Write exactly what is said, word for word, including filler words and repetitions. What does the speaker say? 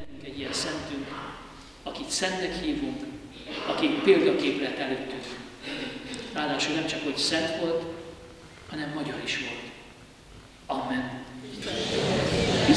nekünk egy ilyen szentünk, akit szentnek hívunk, aki példakép lett előttünk. Ráadásul nem csak, hogy szent volt, hanem magyar is volt. Amen.